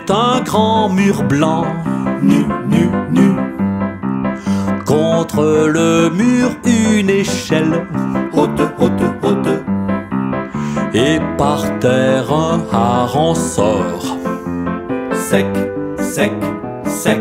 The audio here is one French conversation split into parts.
C'est un grand mur blanc, nu, nu, nu. contre le mur une échelle, Haute, haute, haute. et par terre un hareng sort. Sec, sec, sec.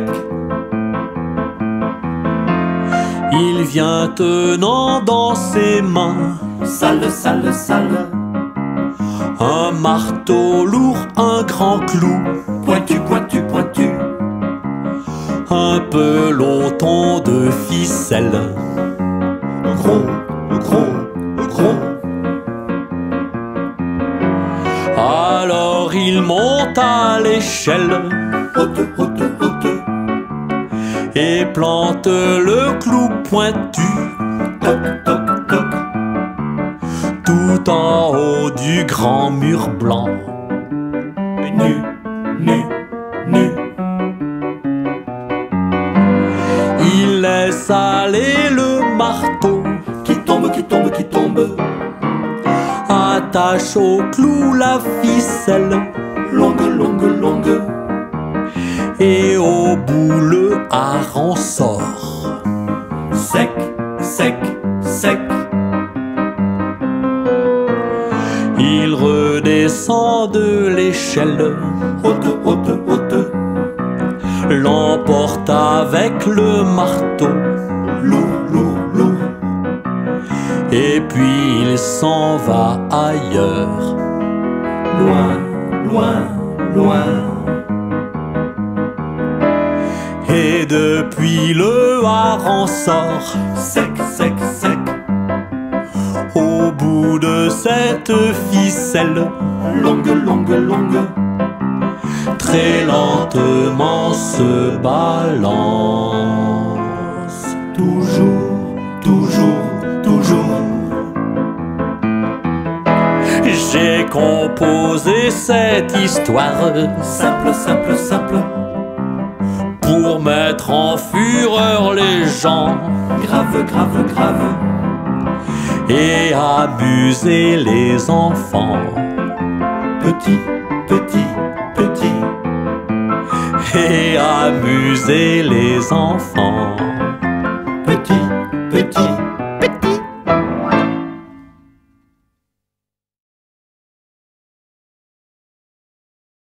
Il vient tenant dans ses mains Sale, sale, sale. un marteau lourd, un grand clou, Pointu, pointu, pointu. un peloton de ficelle. Gros, gros, gros. Alors il monte à l'échelle Haute, haute, haute. et plante le clou pointu Toc, toc, toc. tout en haut du grand mur blanc. Nu, nu, nu. Il laisse aller le marteau, Qui tombe, qui tombe, qui tombe. attache au clou la ficelle, Longue, longue, longue. et au bout le hareng sort. Sec, sec, sec. Il redescend de l'échelle, Haute, haute, haute. l'emporte avec le marteau, Lourd, lourd, lourd. et puis il s'en va ailleurs. Loin, loin, loin. Et depuis le hareng sort, Sec, sec, sec. au bout de cette ficelle, Longue, longue, longue. très lentement se balance. Toujours, toujours, toujours. J'ai composé cette histoire Simple, simple, simple. pour mettre en fureur les gens Grave, grave, grave. et amuser les enfants. Petit, petit, petit. Et amuser les enfants. Petit, petit.